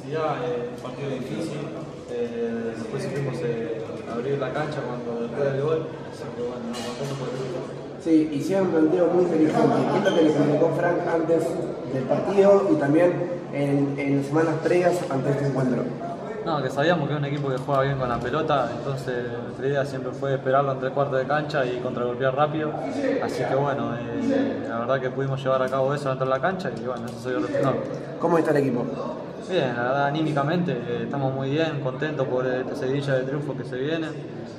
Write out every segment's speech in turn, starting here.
intensidad, un partido difícil. Después supimos abrir la cancha después del gol, así que bueno, nos contamos por el resultado. Sí, hicieron un planteo muy inteligente. ¿Qué es lo que le comunicó Frank antes del partido y también en las semanas previas ante este encuentro? No, que sabíamos que es un equipo que juega bien con la pelota, entonces nuestra idea siempre fue esperarlo en 3/4 de cancha y contragolpear rápido. Así que bueno, la verdad que pudimos llevar a cabo eso dentro de la cancha y bueno, eso se vio resultado. ¿Cómo está el equipo? Bien, la verdad anímicamente estamos muy bien, contentos por esta seguidilla de triunfos que se viene,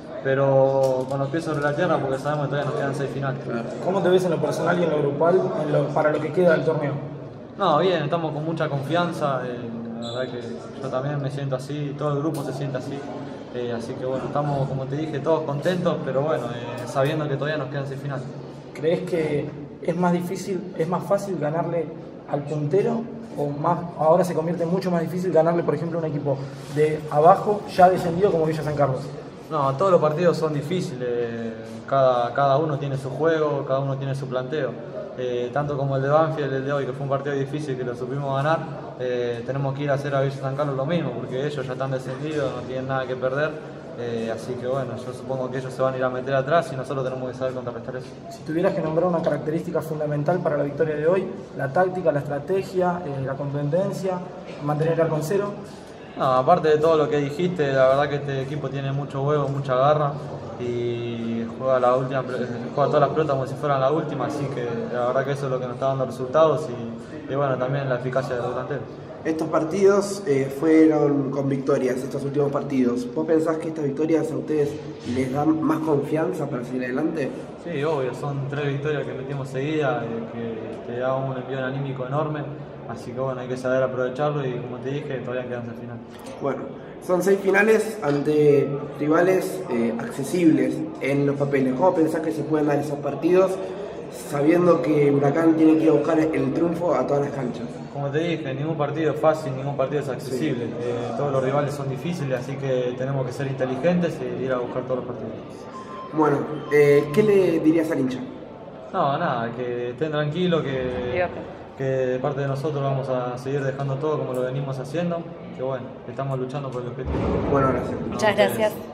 pero con los pies sobre la tierra porque sabemos que todavía nos quedan 6 finales. ¿Cómo te ves en lo personal y en lo grupal para lo que queda del torneo? No, bien, estamos con mucha confianza, la verdad que yo también me siento así, todo el grupo se siente así, así que bueno, estamos como te dije todos contentos, pero bueno, sabiendo que todavía nos quedan 6 finales. ¿Crees que es más fácil ganarle al puntero o ahora se convierte mucho más difícil ganarle, por ejemplo, a un equipo de abajo ya descendido como Villa San Carlos? No, todos los partidos son difíciles, cada uno tiene su juego, cada uno tiene su planteo. Tanto como el de Banfield, el de hoy, que fue un partido difícil que lo supimos ganar, tenemos que ir a hacer a Villa San Carlos lo mismo, porque ellos ya están descendidos, no tienen nada que perder, así que bueno, yo supongo que ellos se van a ir a meter atrás y nosotros tenemos que saber contrarrestar eso. Si tuvieras que nombrar una característica fundamental para la victoria de hoy, la táctica, la estrategia, la contundencia, mantener el arco en cero. No, aparte de todo lo que dijiste, la verdad que este equipo tiene mucho huevo, mucha garra y juega todas las pelotas como si fueran la última, así que la verdad que eso es lo que nos está dando resultados y bueno, también la eficacia de los delanteros. Estos partidos fueron con victorias, estos últimos partidos. ¿Vos pensás que estas victorias a ustedes les dan más confianza para seguir adelante? Sí, obvio, son 3 victorias que metimos seguidas, que te da un envío anímico enorme, así que bueno, hay que saber aprovecharlo y como te dije, todavía quedan 6 finales. Bueno, son 6 finales ante rivales accesibles en los papeles. ¿Cómo pensás que se pueden dar esos partidos sabiendo que Huracán tiene que ir a buscar el triunfo a todas las canchas? Como te dije, ningún partido es fácil, ningún partido es accesible. Sí. Todos los rivales son difíciles, así que tenemos que ser inteligentes y ir a buscar todos los partidos. Bueno, ¿qué le dirías al hincha? No, nada, que estén tranquilos, que de parte de nosotros vamos a seguir dejando todo como lo venimos haciendo, que bueno, estamos luchando por el objetivo. Bueno, gracias. Muchas gracias.